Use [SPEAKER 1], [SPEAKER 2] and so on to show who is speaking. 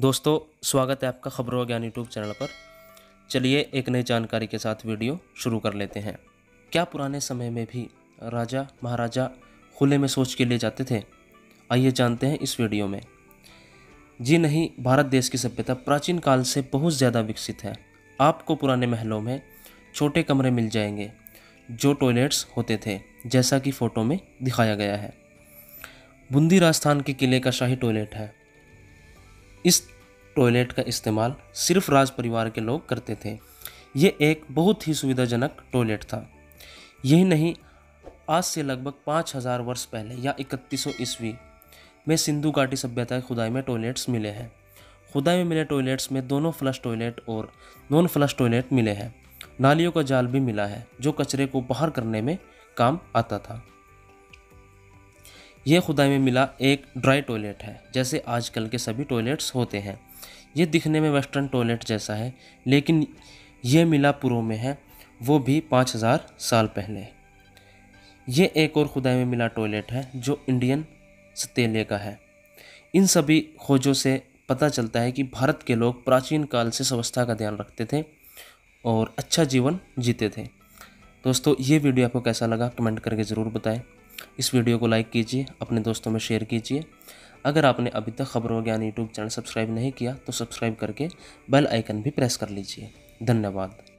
[SPEAKER 1] दोस्तों, स्वागत है आपका खबरों ज्ञान यूट्यूब चैनल पर। चलिए एक नई जानकारी के साथ वीडियो शुरू कर लेते हैं। क्या पुराने समय में भी राजा महाराजा खुले में शौच के लिए जाते थे? आइए जानते हैं इस वीडियो में। जी नहीं, भारत देश की सभ्यता प्राचीन काल से बहुत ज़्यादा विकसित है। आपको पुराने महलों में छोटे कमरे मिल जाएंगे जो टॉयलेट्स होते थे, जैसा कि फ़ोटो में दिखाया गया है। बूंदी राजस्थान के किले का शाही टॉयलेट है। इस टॉयलेट का इस्तेमाल सिर्फ राज परिवार के लोग करते थे। ये एक बहुत ही सुविधाजनक टॉयलेट था। यही नहीं, आज से लगभग 5000 वर्ष पहले या 3100 ईस्वी में सिंधु घाटी सभ्यता की खुदाई में टॉयलेट्स मिले हैं। खुदाई में मिले टॉयलेट्स में दोनों फ्लश टॉयलेट और नॉन फ्लश टॉयलेट मिले हैं। नालियों का जाल भी मिला है जो कचरे को बाहर करने में काम आता था। यह खुदाई में मिला एक ड्राई टॉयलेट है, जैसे आजकल के सभी टॉयलेट्स होते हैं। ये दिखने में वेस्टर्न टॉयलेट जैसा है, लेकिन ये मिला पूर्व में है, वो भी 5000 साल पहले। ये एक और खुदाई में मिला टॉयलेट है जो इंडियन सतेले का है। इन सभी खोजों से पता चलता है कि भारत के लोग प्राचीन काल से स्वच्छता का ध्यान रखते थे और अच्छा जीवन जीते थे। दोस्तों, ये वीडियो आपको कैसा लगा कमेंट करके ज़रूर बताएं। इस वीडियो को लाइक कीजिए, अपने दोस्तों में शेयर कीजिए। अगर आपने अभी तक खबरों ज्ञान यूट्यूब चैनल सब्सक्राइब नहीं किया तो सब्सक्राइब करके बेल आइकन भी प्रेस कर लीजिए। धन्यवाद।